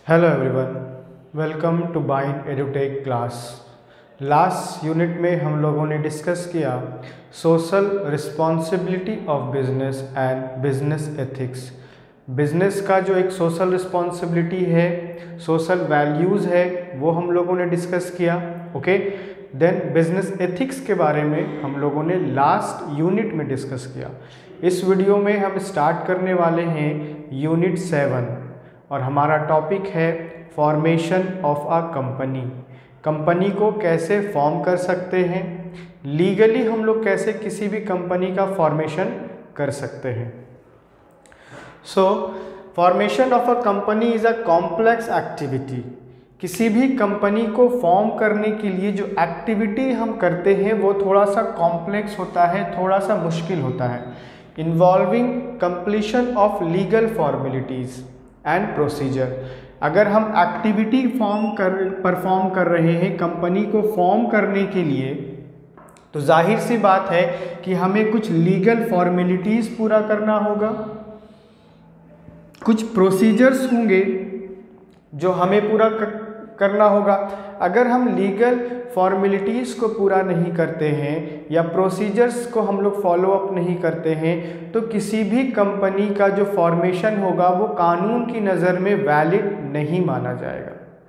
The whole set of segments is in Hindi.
Hello everyone, welcome to Bind Edutech class. Last unit में हम लोगों ने डिस्कस किया social responsibility of business and business ethics. Business का जो एक सोशल रिस्पॉन्सिबिलिटी है, सोशल वैल्यूज़ है, वो हम लोगों ने डिस्कस किया। ओके, देन बिजनेस एथिक्स के बारे में हम लोगों ने लास्ट यूनिट में डिस्कस किया। इस वीडियो में हम स्टार्ट करने वाले हैं यूनिट 7 और हमारा टॉपिक है formation of a company. Company को कैसे फॉर्म कर सकते हैं, लीगली हम लोग कैसे किसी भी कंपनी का फॉर्मेशन कर सकते हैं। So formation of a company is a complex activity. किसी भी कंपनी को फॉर्म करने के लिए जो एक्टिविटी हम करते हैं वो थोड़ा सा कॉम्प्लेक्स होता है, थोड़ा सा मुश्किल होता है, involving completion of legal formalities and procedure. अगर हम एक्टिविटी परफॉर्म कर रहे हैं कंपनी को फॉर्म करने के लिए, तो जाहिर सी बात है कि हमें कुछ लीगल फॉर्मेलिटीज़ पूरा करना होगा, कुछ प्रोसीजर्स होंगे जो हमें पूरा करना होगा। अगर हम लीगल फॉर्मेलिटीज़ को पूरा नहीं करते हैं या प्रोसीजर्स को हम लोग फॉलो अप नहीं करते हैं तो किसी भी कंपनी का जो फॉर्मेशन होगा वो कानून की नज़र में वैलिड नहीं माना जाएगा।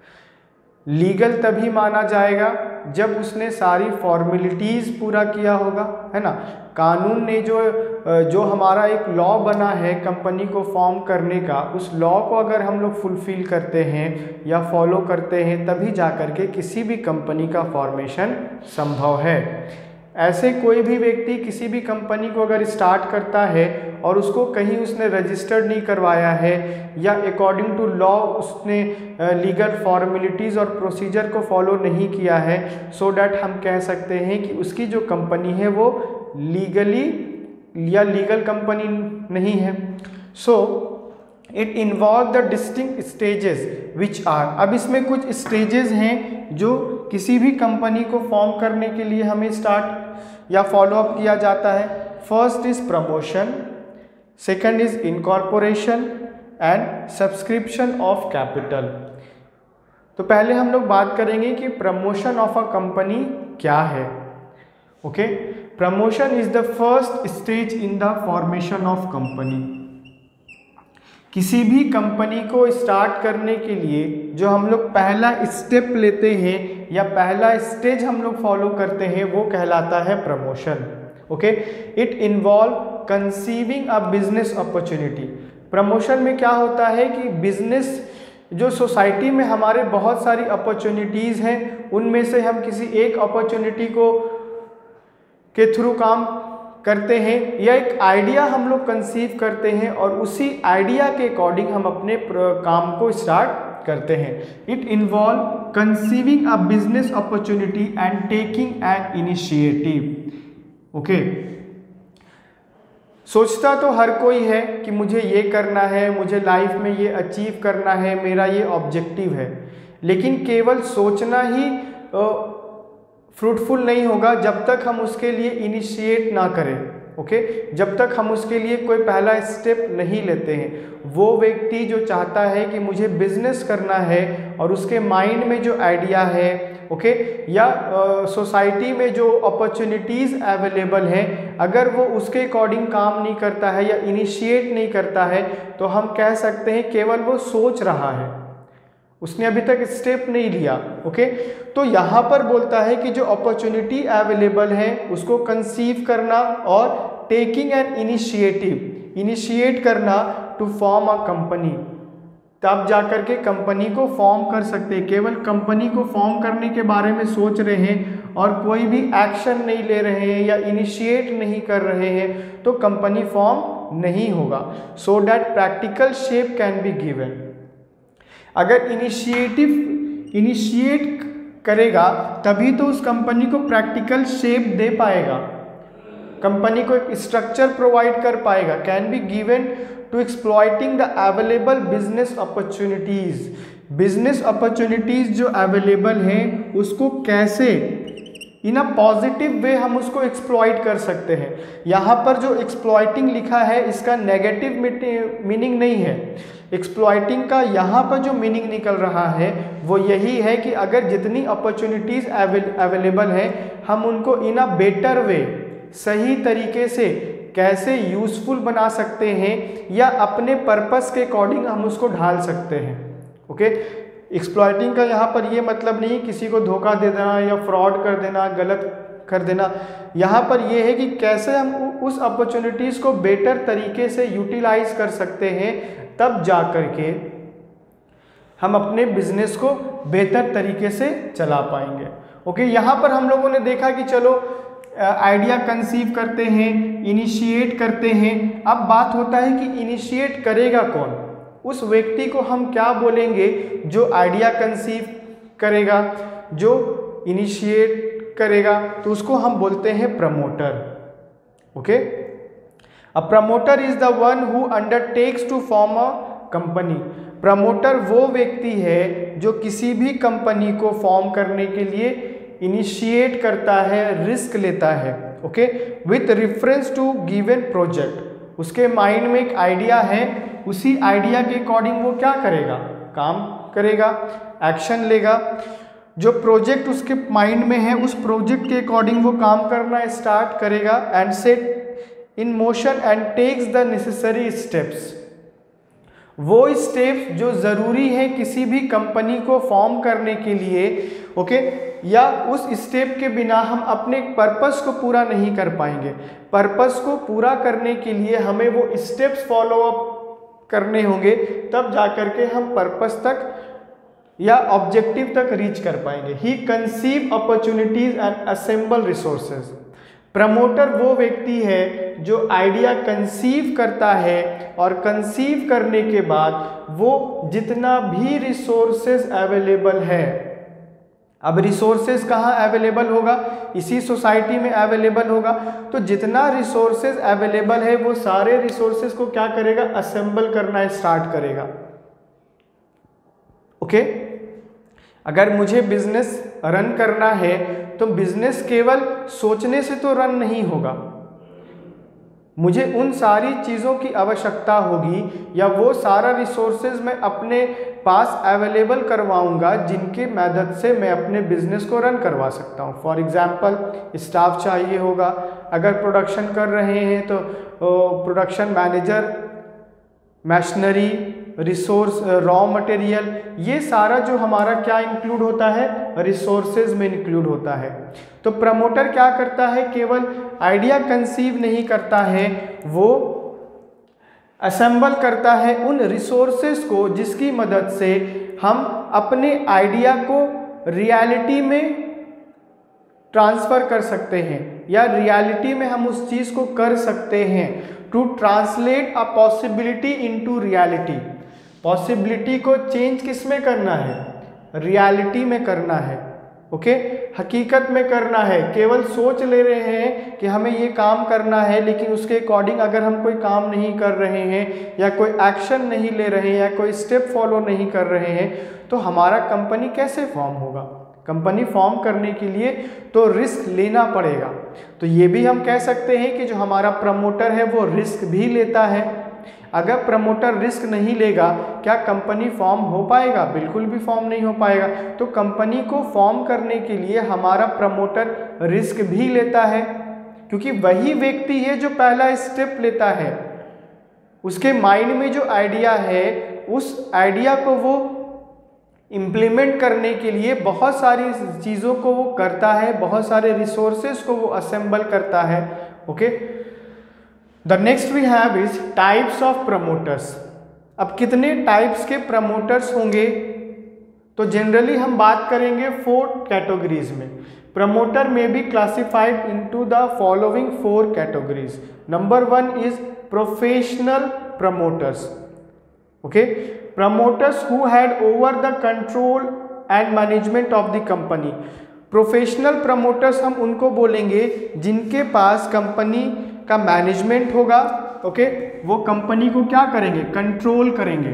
लीगल तभी माना जाएगा जब उसने सारी फॉर्मेलिटीज़ पूरा किया होगा, है ना। कानून ने जो हमारा एक लॉ बना है कंपनी को फॉर्म करने का, उस लॉ को अगर हम लोग फुलफिल करते हैं या फॉलो करते हैं तभी जा कर के किसी भी कंपनी का फॉर्मेशन संभव है। ऐसे कोई भी व्यक्ति किसी भी कंपनी को अगर स्टार्ट करता है और उसको कहीं उसने रजिस्टर्ड नहीं करवाया है या अकॉर्डिंग टू लॉ उसने लीगल फॉर्मेलिटीज़ और प्रोसीजर को फॉलो नहीं किया है, सो डैट हम कह सकते हैं कि उसकी जो कंपनी है वो लीगली या लीगल कंपनी नहीं है। So it involve the distinct stages which are. अब इसमें कुछ स्टेजेस हैं जो किसी भी कंपनी को फॉर्म करने के लिए हमें स्टार्ट या फॉलो अप किया जाता है। First is promotion, second is incorporation and subscription of capital. तो पहले हम लोग बात करेंगे कि प्रमोशन ऑफ अ कंपनी क्या है। Okay, promotion is the first stage in the formation of company. किसी भी कंपनी को स्टार्ट करने के लिए जो हम लोग पहला स्टेप लेते हैं या पहला स्टेज हम लोग फॉलो करते हैं वो कहलाता है promotion. Okay, it involve conceiving a business opportunity. Promotion में क्या होता है कि बिजनेस जो सोसाइटी में हमारे बहुत सारी अपॉर्चुनिटीज़ हैं उनमें से हम किसी एक अपॉर्चुनिटी को के थ्रू काम करते हैं या एक आइडिया हम लोग कंसीव करते हैं और उसी आइडिया के अकॉर्डिंग हम अपने काम को स्टार्ट करते हैं। It involve conceiving a business opportunity and taking an initiative. Okay, सोचता तो हर कोई है कि मुझे ये करना है, मुझे लाइफ में ये अचीव करना है, मेरा ये ऑब्जेक्टिव है, लेकिन केवल सोचना ही फ्रूटफुल नहीं होगा जब तक हम उसके लिए इनिशिएट ना करें। ओके, जब तक हम उसके लिए कोई पहला स्टेप नहीं लेते हैं। वो व्यक्ति जो चाहता है कि मुझे बिजनेस करना है और उसके माइंड में जो आइडिया है, ओके, या सोसाइटी में जो अपॉर्चुनिटीज़ अवेलेबल हैं, अगर वो उसके अकॉर्डिंग काम नहीं करता है या इनिशिएट नहीं करता है तो हम कह सकते हैं केवल वो सोच रहा है, उसने अभी तक स्टेप नहीं लिया। ओके, तो यहाँ पर बोलता है कि जो अपॉर्चुनिटी अवेलेबल है उसको कंसीव करना और टेकिंग एन इनिशिएटिव, इनिशिएट करना टू फॉर्म अ कंपनी, तब जाकर के कंपनी को फॉर्म कर सकते हैं। केवल कंपनी को फॉर्म करने के बारे में सोच रहे हैं और कोई भी एक्शन नहीं ले रहे हैं या इनिशिएट नहीं कर रहे हैं तो कंपनी फॉर्म नहीं होगा। So that practical shape can be given. अगर इनिशिएट करेगा तभी तो उस कंपनी को प्रैक्टिकल शेप दे पाएगा, कंपनी को एक स्ट्रक्चर प्रोवाइड कर पाएगा। Can be given to exploiting the available business opportunities. Business opportunities जो अवेलेबल हैं उसको कैसे इन अ पॉजिटिव वे हम उसको एक्सप्लॉइट कर सकते हैं। यहाँ पर जो एक्सप्लॉइटिंग लिखा है इसका नेगेटिव मीनिंग नहीं है, एक्सप्लॉइटिंग का यहाँ पर जो मीनिंग निकल रहा है वो यही है कि अगर जितनी अपॉर्चुनिटीज़ अवेलेबल है हम उनको इन अ बेटर वे, सही तरीके से कैसे यूज़फुल बना सकते हैं या अपने पर्पस के अकॉर्डिंग हम उसको ढाल सकते हैं। ओके, एक्सप्लॉइटिंग का यहाँ पर ये मतलब नहीं किसी को धोखा दे देना या फ्रॉड कर देना, गलत कर देना। यहाँ पर ये है कि कैसे हम उस अपॉर्चुनिटीज़ को बेटर तरीके से यूटिलाइज कर सकते हैं, तब जा कर के हम अपने बिजनेस को बेहतर तरीके से चला पाएंगे। ओके, यहाँ पर हम लोगों ने देखा कि चलो आइडिया कंसीव करते हैं, इनिशिएट करते हैं। अब बात होता है कि इनिशिएट करेगा कौन, उस व्यक्ति को हम क्या बोलेंगे जो आइडिया कंसीव करेगा, जो इनिशिएट करेगा, तो उसको हम बोलते हैं promoter. Okay, a promoter is the one who undertakes to form a company. Promoter वो व्यक्ति है जो किसी भी कंपनी को फॉर्म करने के लिए इनिशिएट करता है, रिस्क लेता है। Okay, with reference to given project. उसके माइंड में एक आइडिया है, उसी आइडिया के अकॉर्डिंग वो क्या करेगा, काम करेगा, एक्शन लेगा। जो प्रोजेक्ट उसके माइंड में है उस प्रोजेक्ट के अकॉर्डिंग वो काम करना स्टार्ट करेगा and set in motion and takes the necessary steps. वो स्टेप्स जो ज़रूरी है किसी भी कंपनी को फॉर्म करने के लिए, ओके, या उस स्टेप के बिना हम अपने पर्पस को पूरा नहीं कर पाएंगे। पर्पस को पूरा करने के लिए हमें वो स्टेप्स फॉलो अप करने होंगे, तब जा कर के हम पर्पस तक या ऑब्जेक्टिव तक रीच कर पाएंगे। He conceive opportunities and assemble resources. Promoter वो व्यक्ति है जो आइडिया कंसीव करता है और कंसीव करने के बाद वो जितना भी रिसोर्सेज अवेलेबल है, अब रिसोर्सेज कहाँ अवेलेबल होगा, इसी सोसाइटी में अवेलेबल होगा, तो जितना रिसोर्सेज अवेलेबल है वो सारे रिसोर्सेज को क्या करेगा, असेंबल करना स्टार्ट करेगा। ओके, अगर मुझे बिजनेस रन करना है तो बिजनेस केवल सोचने से तो रन नहीं होगा, मुझे उन सारी चीज़ों की आवश्यकता होगी या वो सारा रिसोर्सेज मैं अपने पास अवेलेबल करवाऊंगा जिनकी मदद से मैं अपने बिजनेस को रन करवा सकता हूँ। फॉर एग्जांपल स्टाफ चाहिए होगा, अगर प्रोडक्शन कर रहे हैं तो production manager, machinery, resource, raw material, ये सारा जो हमारा क्या इंक्लूड होता है, रिसोर्सेज में इंक्लूड होता है। तो प्रमोटर क्या करता है, केवल आइडिया कंसीव नहीं करता है, वो असेंबल करता है उन रिसोर्सेज को जिसकी मदद से हम अपने आइडिया को रियलिटी में ट्रांसफ़र कर सकते हैं या रियलिटी में हम उस चीज़ को कर सकते हैं। To translate a possibility into reality. Possibility को चेंज किस में करना है, रियलिटी में करना है। ओके, हकीकत में करना है। केवल सोच ले रहे हैं कि हमें ये काम करना है, लेकिन उसके अकॉर्डिंग अगर हम कोई काम नहीं कर रहे हैं या कोई एक्शन नहीं ले रहे हैं या कोई स्टेप फॉलो नहीं कर रहे हैं तो हमारा कंपनी कैसे फॉर्म होगा। कंपनी फॉर्म करने के लिए तो रिस्क लेना पड़ेगा। तो ये भी हम कह सकते हैं कि जो हमारा प्रमोटर है वो रिस्क भी लेता है। अगर प्रमोटर रिस्क नहीं लेगा क्या कंपनी फॉर्म हो पाएगा? बिल्कुल भी फॉर्म नहीं हो पाएगा। तो कंपनी को फॉर्म करने के लिए हमारा प्रमोटर रिस्क भी लेता है, क्योंकि वही व्यक्ति है जो पहला स्टेप लेता है। उसके माइंड में जो आइडिया है उस आइडिया को वो इम्प्लीमेंट करने के लिए बहुत सारी चीज़ों को वो करता है, बहुत सारे रिसोर्सेज को वो असेंबल करता है। Okay, the next we have is types of promoters. अब कितने टाइप्स के प्रमोटर्स होंगे? तो जनरली हम बात करेंगे 4 कैटेगरीज में। प्रमोटर में be classified into the following 4 categories. Number 1 is professional promoters. Okay, promoters who had over the control and management of the company। Professional promoters हम उनको बोलेंगे जिनके पास कंपनी का मैनेजमेंट होगा। ओके, वो कंपनी को क्या करेंगे? कंट्रोल करेंगे,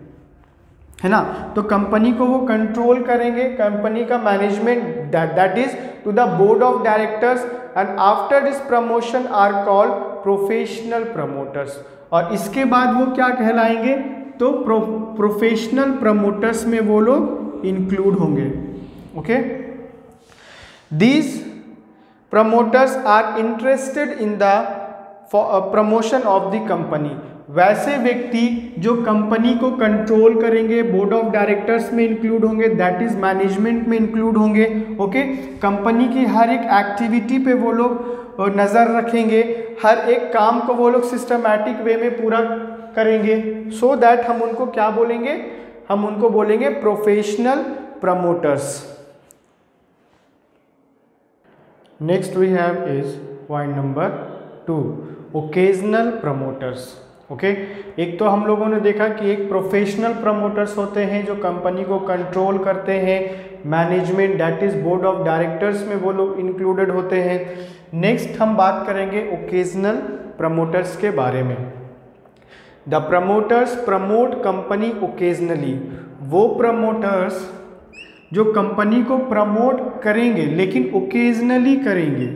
है ना। तो कंपनी को वो कंट्रोल करेंगे, कंपनी का management, that is to the board of directors, and after this promotion are called professional promoters. और इसके बाद वो क्या कहलाएंगे? तो प्रोफेशनल प्रमोटर्स में वो लोग इंक्लूड होंगे। Okay, these promoters are interested in the promotion of the company. वैसे व्यक्ति जो कंपनी को कंट्रोल करेंगे, बोर्ड ऑफ डायरेक्टर्स में इंक्लूड होंगे, दैट इज मैनेजमेंट में इंक्लूड होंगे। ओके, कंपनी की हर एक एक्टिविटी पे वो लोग नज़र रखेंगे, हर एक काम को वो लोग सिस्टमैटिक वे में पूरा करेंगे। सो दैट हम उनको क्या बोलेंगे, हम उनको बोलेंगे professional promoters. Next we have is point number 2, occasional promoters. Okay, एक तो हम लोगों ने देखा कि एक प्रोफेशनल प्रमोटर्स होते हैं जो कंपनी को कंट्रोल करते हैं, management that is board of directors में वो लोग इंक्लूडेड होते हैं। नेक्स्ट हम बात करेंगे ओकेजनल प्रमोटर्स के बारे में। The promoters promote company occasionally. वो प्रमोटर्स जो कंपनी को प्रमोट करेंगे लेकिन ओकेजनली करेंगे।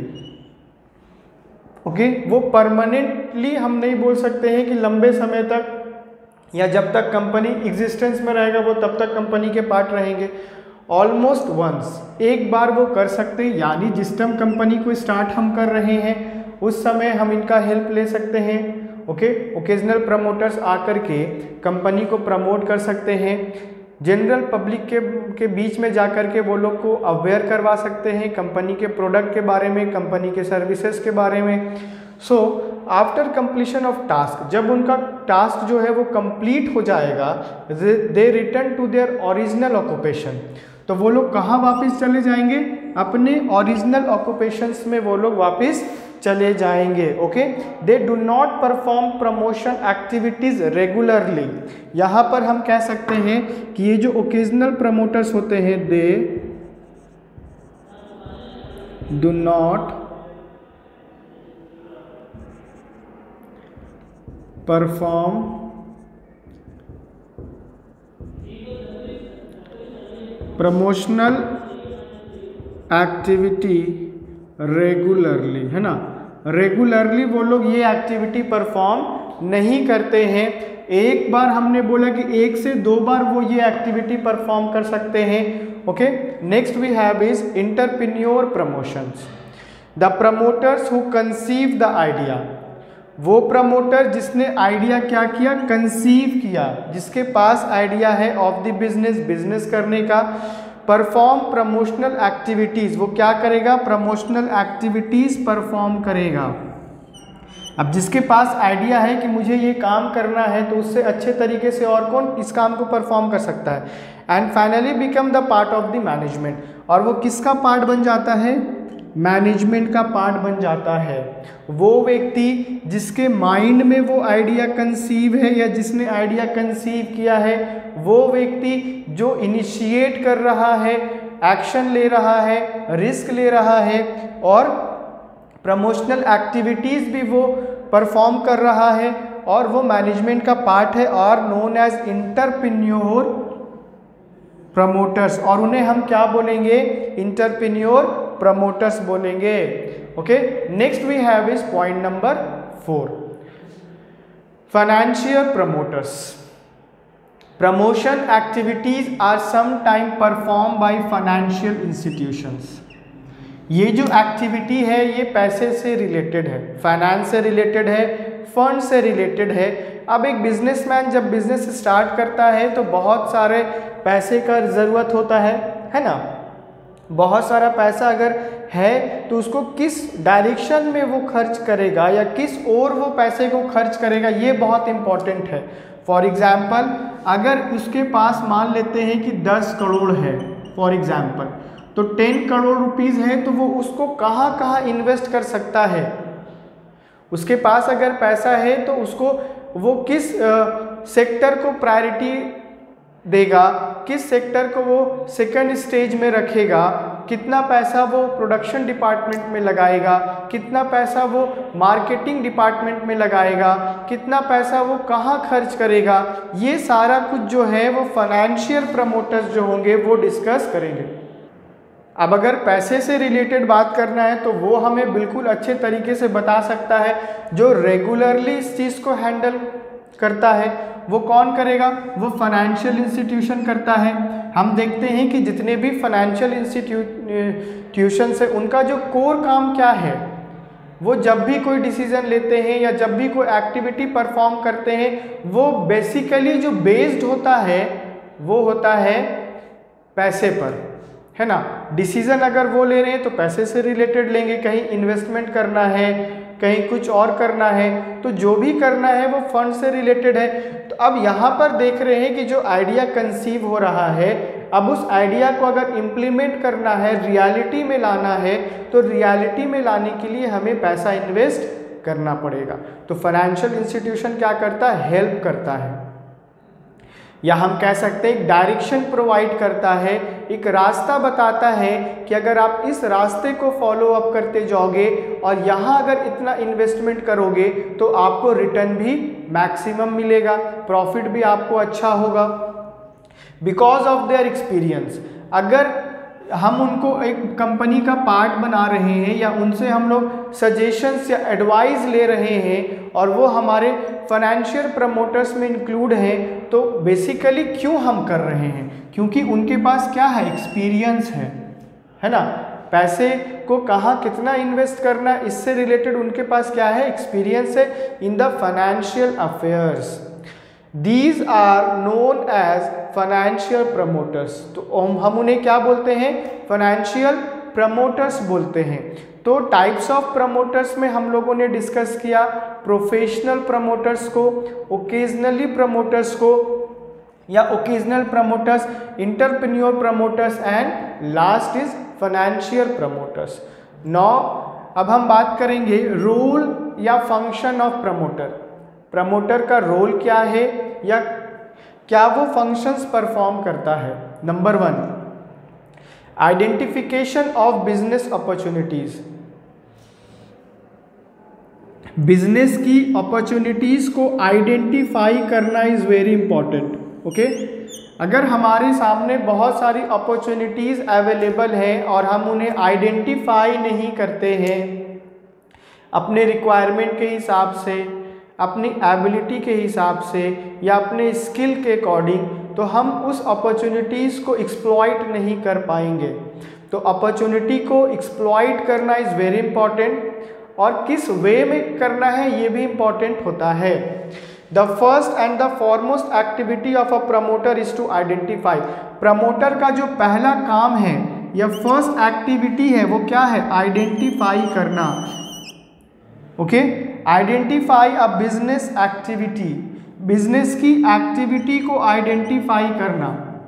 ओके, वो परमानेंटली हम नहीं बोल सकते हैं कि लंबे समय तक या जब तक कंपनी एग्जिस्टेंस में रहेगा वो तब तक कंपनी के पार्ट रहेंगे। ऑलमोस्ट वंस, एक बार वो कर सकते हैं, यानी जिस टाइम कंपनी को स्टार्ट हम कर रहे हैं उस समय हम इनका हेल्प ले सकते हैं। ओके, ओकेजनल प्रमोटर्स आकर के कंपनी को प्रमोट कर सकते हैं, जनरल पब्लिक के बीच में जाकर के वो लोग को अवेयर करवा सकते हैं कंपनी के प्रोडक्ट के बारे में, कंपनी के सर्विसेज के बारे में। So after completion of task, जब उनका टास्क जो है वो कंप्लीट हो जाएगा, they return to their original occupation. तो वो लोग कहाँ वापस चले जाएंगे, अपने ओरिजिनल ऑक्यूपेशंस में वो लोग वापस चले जाएंगे। Okay, they do not perform promotion activities regularly. यहाँ पर हम कह सकते हैं कि ये जो ओकेजनल प्रमोटर्स होते हैं, they do not perform promotional activity regularly, है ना। रेगुलरली वो लोग ये एक्टिविटी परफॉर्म नहीं करते हैं। एक बार हमने बोला कि 1 से 2 बार वो ये एक्टिविटी परफॉर्म कर सकते हैं। Okay, next we have is entrepreneur promotions. The promoters who conceive the idea. वो प्रमोटर जिसने आइडिया क्या किया, कंसीव किया, जिसके पास आइडिया है ऑफ द बिजनेस करने का। परफॉर्म प्रमोशनल एक्टिविटीज़, वो क्या करेगा, प्रमोशनल एक्टिविटीज़ परफॉर्म करेगा। अब जिसके पास आइडिया है कि मुझे ये काम करना है तो उससे अच्छे तरीके से और कौन इस काम को परफॉर्म कर सकता है। And finally become the part of the management, और वो किसका पार्ट बन जाता है, मैनेजमेंट का पार्ट बन जाता है। वो व्यक्ति जिसके माइंड में वो आइडिया कंसीव है या जिसने आइडिया कंसीव किया है, वो व्यक्ति जो इनिशिएट कर रहा है, एक्शन ले रहा है, रिस्क ले रहा है और प्रमोशनल एक्टिविटीज़ भी वो परफॉर्म कर रहा है, और वो मैनेजमेंट का पार्ट है और नोन एज एंटरप्रेन्योर प्रमोटर्स। और उन्हें हम क्या बोलेंगे, एंटरप्रेन्योर प्रमोटर्स बोलेंगे। Okay, next we have is point number 4, financial promoters. Promotion activities are sometime perform by financial institutions. ये जो एक्टिविटी है ये पैसे से रिलेटेड है, फाइनेंस से रिलेटेड है, फंड से रिलेटेड है। अब एक बिजनेसमैन जब बिजनेस स्टार्ट करता है तो बहुत सारे पैसे का ज़रूरत होता है ना। बहुत सारा पैसा अगर है तो उसको किस डायरेक्शन में वो खर्च करेगा या किस ओर वो पैसे को खर्च करेगा, ये बहुत इम्पॉर्टेंट है। फॉर एग्जाम्पल, अगर उसके पास मान लेते हैं कि 10 करोड़ है फॉर एग्जाम्पल, तो 10 करोड़ रुपीज़ है तो वो उसको कहाँ कहाँ इन्वेस्ट कर सकता है। उसके पास अगर पैसा है तो उसको वो किस सेक्टर को प्रायोरिटी देगा, किस सेक्टर को वो सेकंड स्टेज में रखेगा, कितना पैसा वो प्रोडक्शन डिपार्टमेंट में लगाएगा, कितना पैसा वो मार्केटिंग डिपार्टमेंट में लगाएगा, कितना पैसा वो कहाँ खर्च करेगा, ये सारा कुछ जो है वो फाइनेंशियल प्रमोटर्स जो होंगे वो डिस्कस करेंगे। अब अगर पैसे से रिलेटेड बात करना है तो वो हमें बिल्कुल अच्छे तरीके से बता सकता है जो रेगुलरली इस चीज़ को हैंडल करता है। वो कौन करेगा? वो फाइनेंशियल इंस्टीट्यूशन करता है। हम देखते हैं कि जितने भी फाइनेंशियल इंस्टीट्यूशंस है उनका जो कोर काम क्या है, वो जब भी कोई डिसीजन लेते हैं या जब भी कोई एक्टिविटी परफॉर्म करते हैं वो बेसिकली जो बेस्ड होता है वो होता है पैसे पर, है ना। डिसीजन अगर वो ले रहे हैं तो पैसे से रिलेटेड लेंगे, कहीं इन्वेस्टमेंट करना है, कहीं कुछ और करना है, तो जो भी करना है वो फंड से रिलेटेड है। तो अब यहाँ पर देख रहे हैं कि जो आइडिया कंसीव हो रहा है, अब उस आइडिया को अगर इम्प्लीमेंट करना है, रियलिटी में लाना है, तो रियलिटी में लाने के लिए हमें पैसा इन्वेस्ट करना पड़ेगा। तो फाइनेंशियल इंस्टीट्यूशन क्या करता है? हेल्प करता है, या हम कह सकते हैं एक डायरेक्शन प्रोवाइड करता है, एक रास्ता बताता है कि अगर आप इस रास्ते को फॉलो अप करते जाओगे और यहाँ अगर इतना इन्वेस्टमेंट करोगे तो आपको रिटर्न भी मैक्सिमम मिलेगा, प्रॉफिट भी आपको अच्छा होगा बिकॉज ऑफ देयर एक्सपीरियंस। अगर हम उनको एक कंपनी का पार्ट बना रहे हैं या उनसे हम लोग सजेशंस या एडवाइस ले रहे हैं और वो हमारे फाइनेंशियल प्रमोटर्स में इंक्लूड हैं, तो बेसिकली क्यों हम कर रहे हैं? क्योंकि उनके पास क्या है? एक्सपीरियंस है ना। पैसे को कहाँ कितना इन्वेस्ट करना है इससे रिलेटेड उनके पास क्या है? एक्सपीरियंस है in the financial affairs. These are known as financial promoters. तो हम उन्हें क्या बोलते हैं? फाइनेंशियल प्रमोटर्स बोलते हैं। तो टाइप्स ऑफ प्रमोटर्स में हम लोगों ने डिस्कस किया प्रोफेशनल प्रमोटर्स को, ओकेजनली प्रमोटर्स को या occasional promoters, entrepreneur promoters and last is financial promoters. अब हम बात करेंगे रोल या फंक्शन ऑफ प्रमोटर। प्रमोटर का रोल क्या है या क्या वो फंक्शंस परफॉर्म करता है? Number 1, identification of business opportunities. Business की अपॉर्चुनिटीज को आइडेंटिफाई करना इज वेरी इंपॉर्टेंट। ओके, अगर हमारे सामने बहुत सारी अपॉर्चुनिटीज अवेलेबल हैं और हम उन्हें आइडेंटिफाई नहीं करते हैं अपने रिक्वायरमेंट के हिसाब से, अपनी एबिलिटी के हिसाब से या अपने स्किल के अकॉर्डिंग, तो हम उस अपॉर्चुनिटीज़ को एक्सप्लॉइट नहीं कर पाएंगे। तो अपॉर्चुनिटी को एक्सप्लॉइट करना इज़ वेरी इंपॉर्टेंट, और किस वे में करना है ये भी इंपॉर्टेंट होता है। The first and the foremost activity of a promoter is to identify. Promoter का जो पहला काम है या फर्स्ट एक्टिविटी है वो क्या है? आइडेंटिफाई करना। ओके, identify a business activity, business की एक्टिविटी को आइडेंटिफाई करना।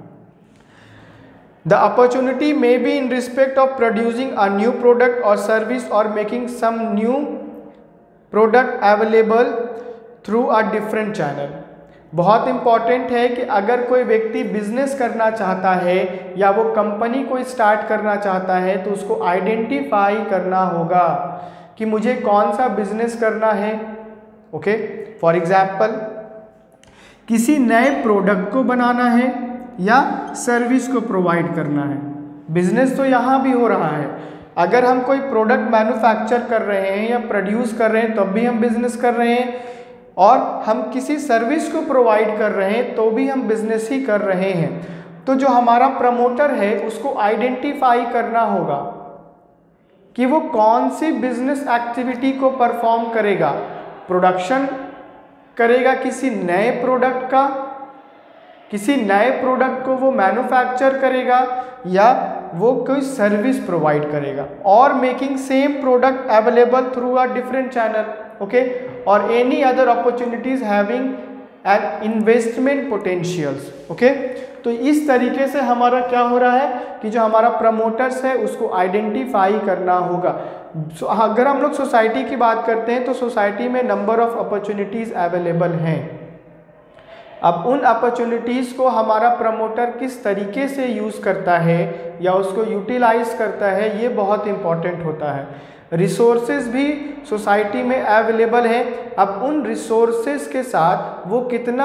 The opportunity may be in respect of producing a new product और सर्विस और making some new product available through a different channel. बहुत इंपॉर्टेंट है कि अगर कोई व्यक्ति बिजनेस करना चाहता है या वो कंपनी को स्टार्ट करना चाहता है तो उसको आइडेंटिफाई करना होगा कि मुझे कौन सा बिजनेस करना है। ओके, फॉर एग्जाम्पल किसी नए प्रोडक्ट को बनाना है या सर्विस को प्रोवाइड करना है। बिजनेस तो यहाँ भी हो रहा है, अगर हम कोई प्रोडक्ट मैन्युफैक्चर कर रहे हैं या प्रोड्यूस कर रहे हैं तब भी हम बिजनेस कर रहे हैं, और हम किसी सर्विस को प्रोवाइड कर रहे हैं तो भी हम बिजनेस ही कर रहे हैं। तो जो हमारा प्रमोटर है उसको आइडेंटिफाई करना होगा कि वो कौन सी बिजनेस एक्टिविटी को परफॉर्म करेगा। प्रोडक्शन करेगा किसी नए प्रोडक्ट का, किसी नए प्रोडक्ट को वो मैन्युफैक्चर करेगा, या वो कोई सर्विस प्रोवाइड करेगा, और making same product available through a different channel. Okay, और any other opportunities having and investment potentials. Okay, तो इस तरीके से हमारा क्या हो रहा है कि जो हमारा प्रमोटर्स है उसको आइडेंटिफाई करना होगा। अगर हम लोग सोसाइटी की बात करते हैं तो सोसाइटी में नंबर ऑफ अपॉर्चुनिटीज़ अवेलेबल हैं। अब उन अपॉर्चुनिटीज़ को हमारा प्रमोटर किस तरीके से यूज़ करता है या उसको यूटिलाइज करता है, ये बहुत इंपॉर्टेंट होता है। रिसोर्सेज भी सोसाइटी में अवेलेबल हैं, अब उन रिसोर्सेज के साथ वो कितना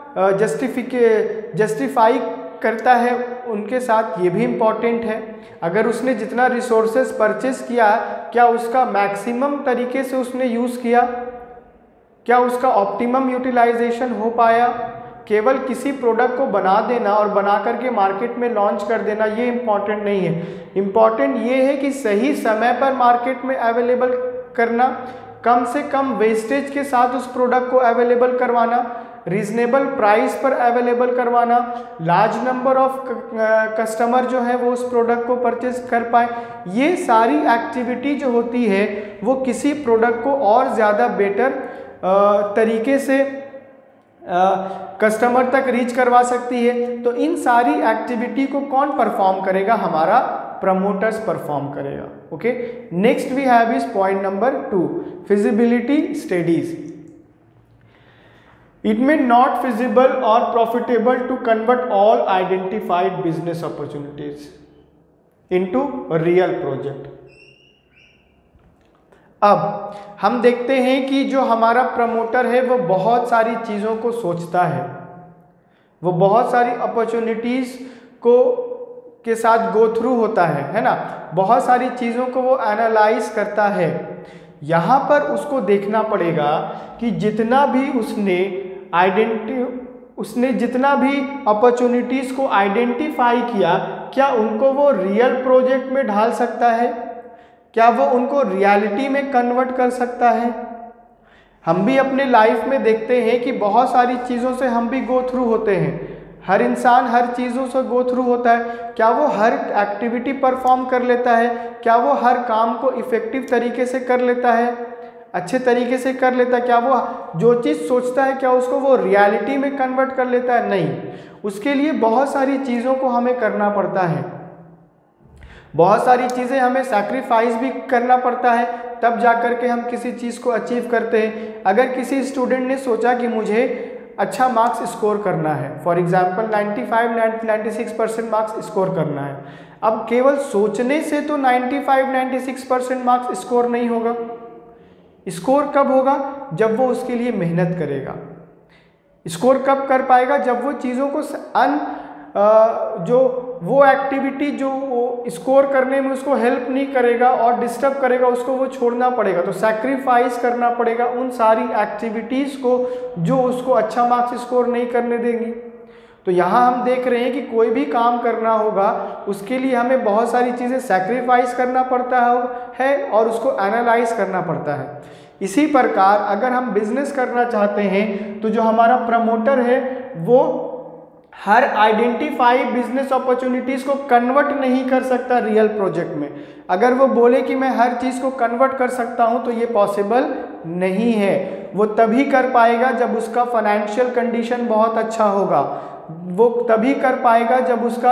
जस्टिफाई करता है उनके साथ, ये भी इम्पॉर्टेंट है। अगर उसने जितना रिसोर्सेज परचेस किया, क्या उसका मैक्सिमम तरीके से उसने यूज़ किया, क्या उसका ऑप्टिमम यूटिलाइजेशन हो पाया, केवल किसी प्रोडक्ट को बना देना और बना करके मार्केट में लॉन्च कर देना ये इम्पॉर्टेंट नहीं है। इम्पॉर्टेंट ये है कि सही समय पर मार्केट में अवेलेबल करना, कम से कम वेस्टेज के साथ उस प्रोडक्ट को अवेलेबल करवाना, रीजनेबल प्राइस पर अवेलेबल करवाना, लार्ज नंबर ऑफ कस्टमर जो है वो उस प्रोडक्ट को परचेज कर पाए। ये सारी एक्टिविटी जो होती है वो किसी प्रोडक्ट को और ज़्यादा बेटर तरीके से कस्टमर तक रीच करवा सकती है। तो इन सारी एक्टिविटी को कौन परफॉर्म करेगा? हमारा प्रमोटर्स परफॉर्म करेगा। Okay, next we have is point number 2, feasibility studies. It may not feasible or profitable to convert all identified business opportunities into a real project. अब हम देखते हैं कि जो हमारा प्रमोटर है वो बहुत सारी चीज़ों को सोचता है, वो बहुत सारी अपॉर्चुनिटीज़ को के साथ गो थ्रू होता है ना, बहुत सारी चीज़ों को वो एनालाइज करता है। यहाँ पर उसको देखना पड़ेगा कि जितना भी उसने जितना भी अपॉर्चुनिटीज़ को आइडेंटिफाई किया, क्या उनको वो रियल प्रोजेक्ट में ढाल सकता है? क्या वो उनको रियलिटी में कन्वर्ट कर सकता है? हम भी अपने लाइफ में देखते हैं कि बहुत सारी चीज़ों से हम भी गो थ्रू होते हैं। हर इंसान हर चीज़ों से गो थ्रू होता है। क्या वो हर एक्टिविटी परफॉर्म कर लेता है? क्या वो हर काम को इफ़ेक्टिव तरीके से कर लेता है, अच्छे तरीके से कर लेता है? क्या वो जो चीज़ सोचता है क्या उसको वो रियलिटी में कन्वर्ट कर लेता है? नहीं, उसके लिए बहुत सारी चीज़ों को हमें करना पड़ता है, बहुत सारी चीज़ें हमें सैक्रिफाइस भी करना पड़ता है, तब जा कर के हम किसी चीज़ को अचीव करते हैं। अगर किसी स्टूडेंट ने सोचा कि मुझे अच्छा मार्क्स स्कोर करना है, फॉर एग्जांपल 95-96% मार्क्स स्कोर करना है, अब केवल सोचने से तो 95-96% मार्क्स स्कोर नहीं होगा। स्कोर कब होगा? जब वो उसके लिए मेहनत करेगा। स्कोर कब कर पाएगा? जब वो चीज़ों को जो वो एक्टिविटी जो वो स्कोर करने में उसको हेल्प नहीं करेगा और डिस्टर्ब करेगा, उसको वो छोड़ना पड़ेगा। तो सैक्रिफाइस करना पड़ेगा उन सारी एक्टिविटीज़ को जो उसको अच्छा मार्क्स स्कोर नहीं करने देंगी। तो यहाँ हम देख रहे हैं कि कोई भी काम करना होगा उसके लिए हमें बहुत सारी चीज़ें सैक्रिफाइस करना पड़ता है और उसको एनालाइज करना पड़ता है। इसी प्रकार अगर हम बिजनेस करना चाहते हैं तो जो हमारा प्रमोटर है वो हर आइडेंटिफाई बिजनेस अपॉर्चुनिटीज़ को कन्वर्ट नहीं कर सकता रियल प्रोजेक्ट में। अगर वो बोले कि मैं हर चीज़ को कन्वर्ट कर सकता हूँ तो ये पॉसिबल नहीं है। वो तभी कर पाएगा जब उसका फाइनेंशियल कंडीशन बहुत अच्छा होगा, वो तभी कर पाएगा जब उसका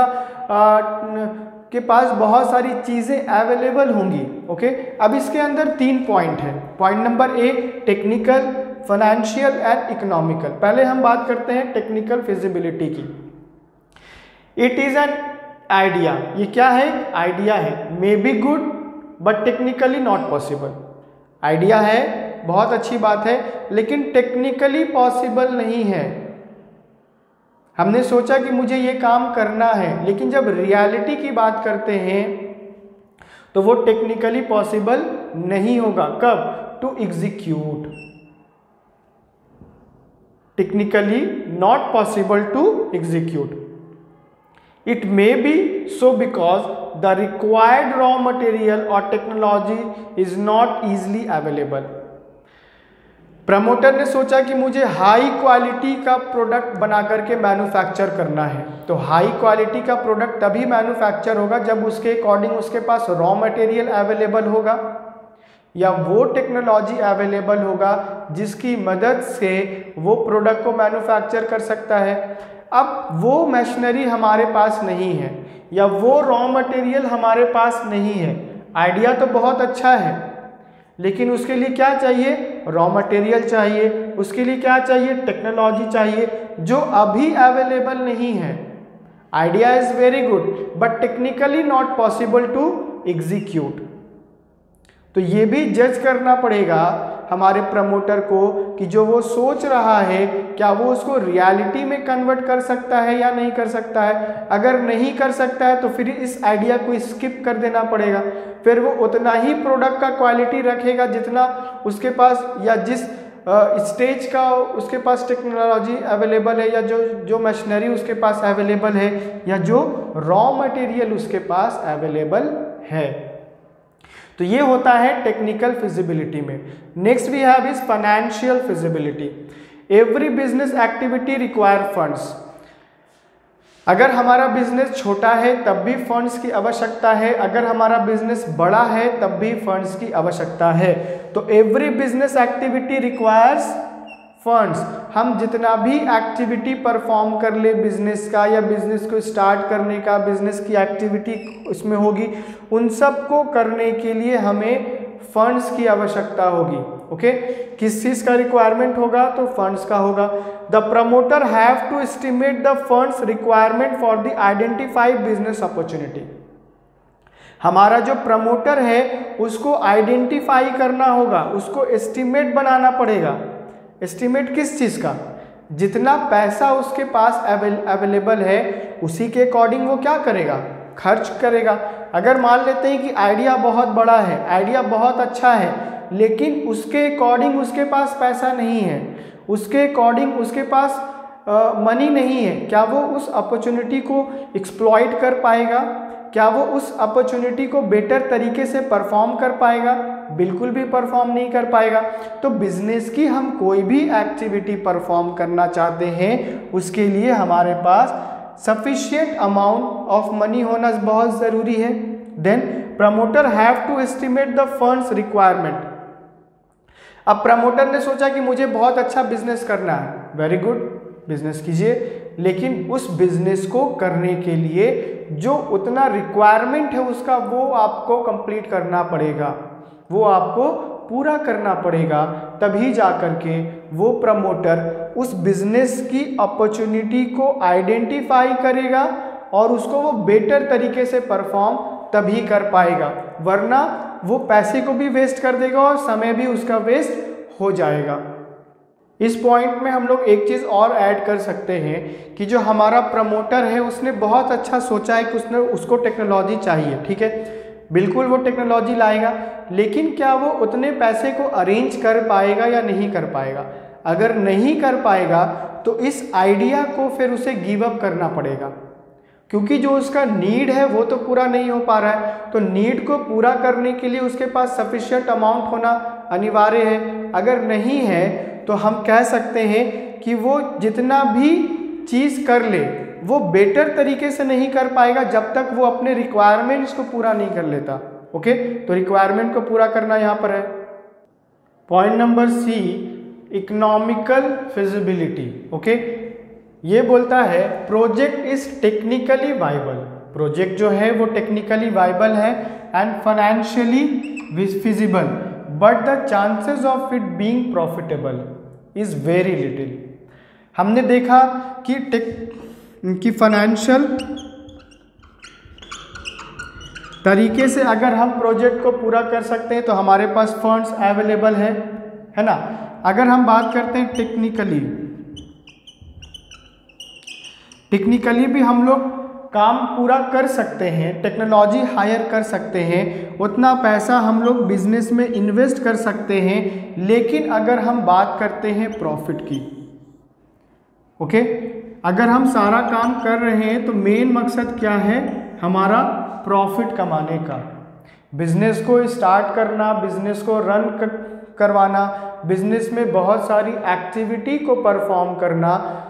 के पास बहुत सारी चीज़ें अवेलेबल होंगी। ओके, अब इसके अंदर 3 पॉइंट है। Point number A, technical, financial and economical. पहले हम बात करते हैं टेक्निकल फिजिबिलिटी की। It is an idea. ये क्या है? आइडिया है। May be good but technically not possible. Idea है, बहुत अच्छी बात है, लेकिन टेक्निकली पॉसिबल नहीं है। हमने सोचा कि मुझे ये काम करना है, लेकिन जब रियलिटी की बात करते हैं तो वो टेक्निकली पॉसिबल नहीं होगा। कब? To execute. Technically not possible to execute. It may be so because the required raw material और technology is not easily available. Promoter ने सोचा कि मुझे हाई क्वालिटी का प्रोडक्ट बना करके मैन्युफैक्चर करना है, तो हाई क्वालिटी का प्रोडक्ट तभी मैन्युफैक्चर होगा जब उसके अकॉर्डिंग उसके पास रॉ मटेरियल अवेलेबल होगा या वो टेक्नोलॉजी अवेलेबल होगा जिसकी मदद से वो प्रोडक्ट को मैन्युफैक्चर कर सकता है। अब वो मशीनरी हमारे पास नहीं है या वो रॉ मटेरियल हमारे पास नहीं है। आइडिया तो बहुत अच्छा है, लेकिन उसके लिए क्या चाहिए? रॉ मटेरियल चाहिए। उसके लिए क्या चाहिए? टेक्नोलॉजी चाहिए, जो अभी अवेलेबल नहीं है। Idea is very good but technically not possible to execute. तो ये भी जज करना पड़ेगा हमारे प्रमोटर को कि जो वो सोच रहा है क्या वो उसको रियलिटी में कन्वर्ट कर सकता है या नहीं कर सकता है। अगर नहीं कर सकता है तो फिर इस आइडिया को स्किप कर देना पड़ेगा। फिर वो उतना ही प्रोडक्ट का क्वालिटी रखेगा जितना उसके पास या जिस स्टेज का उसके पास टेक्नोलॉजी अवेलेबल है, या जो मशीनरी उसके पास अवेलेबल है, या जो रॉ मटेरियल उसके पास अवेलेबल है। तो ये होता है टेक्निकल फिजिबिलिटी में। Next we have is financial feasibility. Every business activity require funds. अगर हमारा बिजनेस छोटा है तब भी फंड्स की आवश्यकता है, अगर हमारा बिजनेस बड़ा है तब भी फंड्स की आवश्यकता है। तो every business activity requires funds. हम जितना भी एक्टिविटी परफॉर्म कर ले बिजनेस का, या बिजनेस को स्टार्ट करने का, बिजनेस की एक्टिविटी उसमें होगी, उन सब को करने के लिए हमें फंड्स की आवश्यकता होगी। ओके, किस चीज़ का रिक्वायरमेंट होगा? तो फंड्स का होगा। The promoter have to estimate the funds requirement for the identified business opportunity. हमारा जो प्रमोटर है उसको आइडेंटिफाई करना होगा, उसको एस्टिमेट बनाना पड़ेगा। एस्टिमेट किस चीज़ का? जितना पैसा उसके पास अवेलेबल है उसी के अकॉर्डिंग वो क्या करेगा? खर्च करेगा। अगर मान लेते हैं कि आइडिया बहुत बड़ा है, आइडिया बहुत अच्छा है, लेकिन उसके अकॉर्डिंग उसके पास पैसा नहीं है, उसके अकॉर्डिंग उसके पास मनी नहीं है, क्या वो उस अपॉर्चुनिटी को एक्सप्लॉइट कर पाएगा? क्या वो उस अपॉर्चुनिटी को बेटर तरीके से परफॉर्म कर पाएगा? बिल्कुल भी परफॉर्म नहीं कर पाएगा। तो बिजनेस की हम कोई भी एक्टिविटी परफॉर्म करना चाहते हैं, उसके लिए हमारे पास सफिशिएंट अमाउंट ऑफ मनी होना बहुत ज़रूरी है। Then promoter have to estimate the funds requirement. अब प्रमोटर ने सोचा कि मुझे बहुत अच्छा बिजनेस करना है, वेरी गुड, बिजनेस कीजिए, लेकिन उस बिजनेस को करने के लिए जो उतना रिक्वायरमेंट है उसका वो आपको कंप्लीट करना पड़ेगा, वो आपको पूरा करना पड़ेगा, तभी जा कर के वो प्रमोटर उस बिजनेस की अपॉर्चुनिटी को आइडेंटिफाई करेगा और उसको वो बेटर तरीके से परफॉर्म तभी कर पाएगा, वरना वो पैसे को भी वेस्ट कर देगा और समय भी उसका वेस्ट हो जाएगा। इस पॉइंट में हम लोग एक चीज़ और ऐड कर सकते हैं कि जो हमारा प्रमोटर है उसने बहुत अच्छा सोचा है कि उसको टेक्नोलॉजी चाहिए, ठीक है, बिल्कुल वो टेक्नोलॉजी लाएगा, लेकिन क्या वो उतने पैसे को अरेंज कर पाएगा या नहीं कर पाएगा? अगर नहीं कर पाएगा तो इस आइडिया को फिर उसे गिव अप करना पड़ेगा, क्योंकि जो उसका नीड है वो तो पूरा नहीं हो पा रहा है। तो नीड को पूरा करने के लिए उसके पास सफिशिएंट अमाउंट होना अनिवार्य है। अगर नहीं है तो हम कह सकते हैं कि वो जितना भी चीज़ कर ले वो बेटर तरीके से नहीं कर पाएगा जब तक वो अपने रिक्वायरमेंट्स को पूरा नहीं कर लेता। ओके, तो रिक्वायरमेंट को पूरा करना यहाँ पर है। Point number C, economical feasibility. Okay, ये बोलता है project is technically viable. Project जो है वो टेक्निकली वाइबल है and financially feasible, but the chances of it being profitable is very little. हमने देखा कि फाइनेंशियल तरीके से अगर हम प्रोजेक्ट को पूरा कर सकते हैं तो हमारे पास फंड्स अवेलेबल है ना। अगर हम बात करते हैं टेक्निकली भी हम लोग काम पूरा कर सकते हैं, टेक्नोलॉजी हायर कर सकते हैं, उतना पैसा हम लोग बिजनेस में इन्वेस्ट कर सकते हैं, लेकिन अगर हम बात करते हैं प्रॉफिट की, ओके, अगर हम सारा काम कर रहे हैं तो मेन मकसद क्या है? हमारा प्रॉफिट कमाने का, बिजनेस को स्टार्ट करना, बिजनेस को रन करवाना, बिजनेस में बहुत सारी एक्टिविटी को परफॉर्म करना,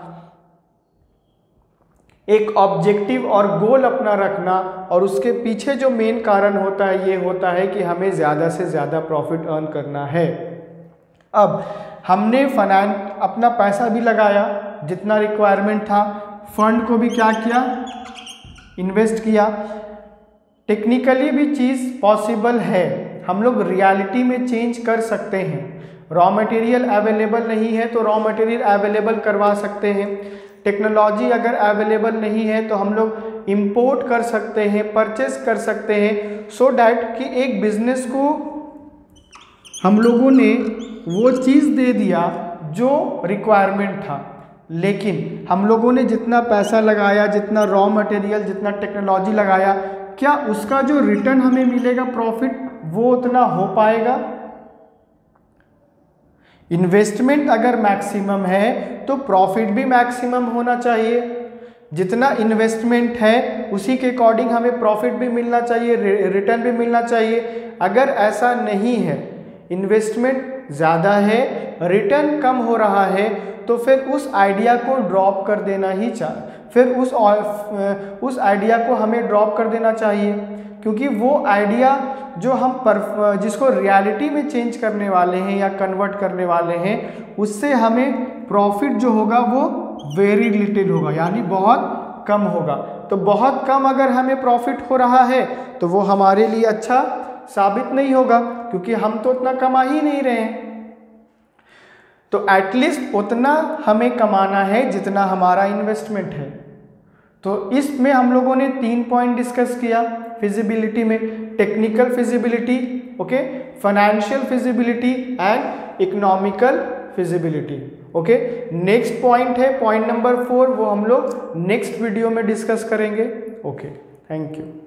एक ऑब्जेक्टिव और गोल अपना रखना, और उसके पीछे जो मेन कारण होता है ये होता है कि हमें ज़्यादा से ज़्यादा प्रॉफिट अर्न करना है। अब हमने अपना पैसा भी लगाया जितना रिक्वायरमेंट था, फंड को भी क्या किया? इन्वेस्ट किया। टेक्निकली भी चीज़ पॉसिबल है, हम लोग रियलिटी में चेंज कर सकते हैं। रॉ मटेरियल अवेलेबल नहीं है तो रॉ मटेरियल अवेलेबल करवा सकते हैं। टेक्नोलॉजी अगर अवेलेबल नहीं है तो हम लोग इंपोर्ट कर सकते हैं, परचेस कर सकते हैं, सो डैट कि एक बिजनेस को हम लोगों ने वो चीज़ दे दिया जो रिक्वायरमेंट था, लेकिन हम लोगों ने जितना पैसा लगाया, जितना रॉ मटेरियल, जितना टेक्नोलॉजी लगाया, क्या उसका जो रिटर्न हमें मिलेगा प्रॉफिट वो उतना हो पाएगा? इन्वेस्टमेंट अगर मैक्सिमम है तो प्रॉफिट भी मैक्सिमम होना चाहिए। जितना इन्वेस्टमेंट है उसी के अकॉर्डिंग हमें प्रॉफिट भी मिलना चाहिए, रिटर्न भी मिलना चाहिए। अगर ऐसा नहीं है, इन्वेस्टमेंट ज़्यादा है, रिटर्न कम हो रहा है, तो फिर उस आइडिया को ड्रॉप कर देना ही फिर उस आइडिया को हमें ड्रॉप कर देना चाहिए, क्योंकि वो आइडिया जो हम जिसको रियलिटी में चेंज करने वाले हैं या कन्वर्ट करने वाले हैं, उससे हमें प्रॉफिट जो होगा वो वेरी लिटिल होगा, यानी बहुत कम होगा। तो बहुत कम अगर हमें प्रॉफिट हो रहा है तो वो हमारे लिए अच्छा साबित नहीं होगा, क्योंकि हम तो उतना कमा ही नहीं रहे हैं। तो एटलीस्ट उतना हमें कमाना है जितना हमारा इन्वेस्टमेंट है। तो इसमें हम लोगों ने 3 पॉइंट डिस्कस किया फिजिबिलिटी में: technical feasibility, okay, financial feasibility and economical feasibility. Okay, next point है पॉइंट नंबर 4, वो हम लोग नेक्स्ट वीडियो में डिस्कस करेंगे। Okay, thank you.